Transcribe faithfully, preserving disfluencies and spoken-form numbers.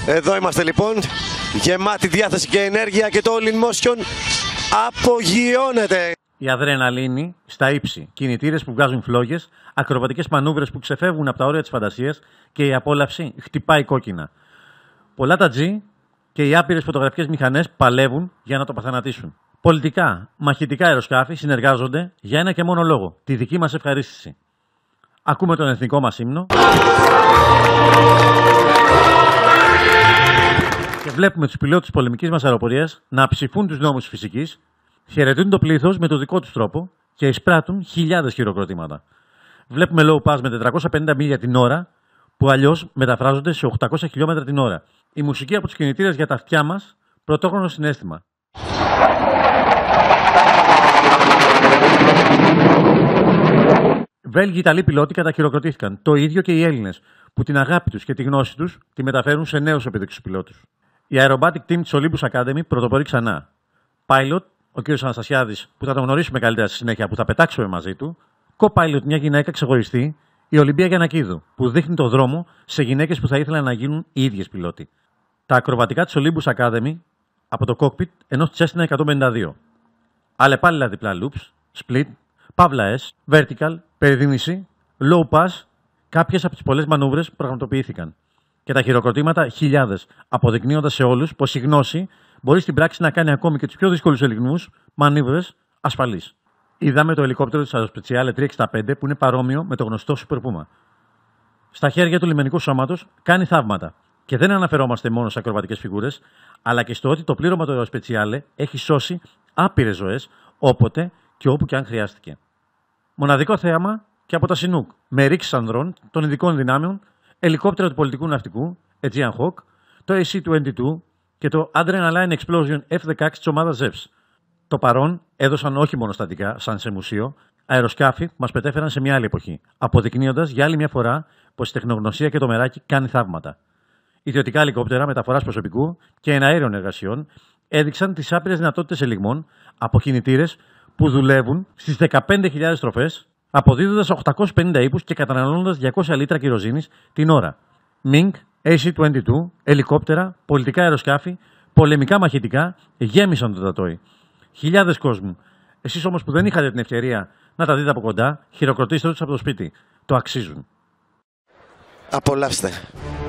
Εδώ είμαστε λοιπόν, γεμάτη διάθεση και ενέργεια και το All in Motion απογειώνεται. Η αδρεναλίνη στα ύψη, κινητήρες που βγάζουν φλόγες, ακροβατικές μανούβρες που ξεφεύγουν από τα όρια της φαντασίας και η απόλαυση χτυπάει κόκκινα. Πολλά τα G και οι άπειρες φωτογραφικές μηχανές παλεύουν για να το παθανατήσουν. Πολιτικά, μαχητικά αεροσκάφη συνεργάζονται για ένα και μόνο λόγο, τη δική μας ευχαρίστηση. Ακούμε τον εθνικό μας ύμνο και βλέπουμε τους πιλότους πολεμικής μας αεροπορίας να ψηφούν τους νόμους της φυσικής, χαιρετούν το πλήθος με το δικό τους τρόπο και εισπράττουν χιλιάδες χειροκροτήματα. Βλέπουμε low pass με τετρακόσια πενήντα μίλια την ώρα, που αλλιώς μεταφράζονται σε οκτακόσια χιλιόμετρα την ώρα. Η μουσική από τους κινητήρες για τα αυτιά μας, πρωτόχρονο συναίσθημα. Βέλγοι Ιταλοί πιλότοι καταχειροκροτήθηκαν. Το ίδιο και οι Έλληνες, που την αγάπη τους και τη γνώση τους τη μεταφέρουν σε νέους επιδείξους πιλότους. Η Aerobatic Team της Olympus Academy πρωτοπορεί ξανά. Pilot, ο κ. Αναστασιάδης, που θα τον γνωρίσουμε καλύτερα στη συνέχεια, που θα πετάξουμε μαζί του. Co-pilot, μια γυναίκα ξεχωριστή. Η Ολυμπία Γιαννακίδου, που δείχνει το δρόμο σε γυναίκες που θα ήθελαν να γίνουν οι ίδιες πιλότοι. Τα ακροβατικά της Olympus Academy από το cockpit ενός Cessna εκατόν πενήντα δύο. Αλλεπάλληλα διπλά loops, split, παύλα S, vertical, περιδίνηση, low pass, κάποιες από τις πολλές μανούβρες που πραγματοποιήθηκαν. Και τα χειροκροτήματα χιλιάδες, αποδεικνύοντας σε όλους πως η γνώση μπορεί στην πράξη να κάνει ακόμη και τους πιο δύσκολους ελιγμούς μανούβρες ασφαλείς. Είδαμε το ελικόπτερο της Aerospeciale τριακόσια εξήντα πέντε που είναι παρόμοιο με το γνωστό Super Puma. Στα χέρια του λιμενικού σώματος κάνει θαύματα. Και δεν αναφερόμαστε μόνο σε ακροβατικές φιγούρες, αλλά και στο ότι το πλήρωμα του Aerospeciale έχει σώσει άπειρες ζωές όποτε και όπου και αν χρειάστηκε. Μοναδικό θέαμα και από τα Chinook, με ρήξεις ανδρών των ειδικών δυνάμεων, ελικόπτερα του πολιτικού ναυτικού, Aegean Hawk, το έι σι είκοσι δύο και το Adrenaline Explosion εφ δεκαέξι της ομάδας Zeus. Το παρόν έδωσαν όχι μόνο στατικά, σαν σε μουσείο, αεροσκάφη που μας μετέφεραν σε μια άλλη εποχή, αποδεικνύοντας για άλλη μια φορά πως η τεχνογνωσία και το μεράκι κάνει θαύματα. Ιδιωτικά ελικόπτερα μεταφοράς προσωπικού και εναέριων εργασιών έδειξαν τις άπειρες δυνατότητες ελιγμών από κινητήρες που δουλεύουν στις δεκαπέντε χιλιάδες στροφές, αποδίδοντας οκτακόσιους πενήντα ύπους και καταναλώνοντας διακόσια λίτρα κυροζήνης την ώρα. Ming, έι σι είκοσι δύο, ελικόπτερα, πολιτικά αεροσκάφη, πολεμικά μαχητικά γέμισαν το Τατόι. Χιλιάδες κόσμου. Εσείς όμως που δεν είχατε την ευκαιρία να τα δείτε από κοντά, χειροκροτήστε τους από το σπίτι. Το αξίζουν. Απολαύστε.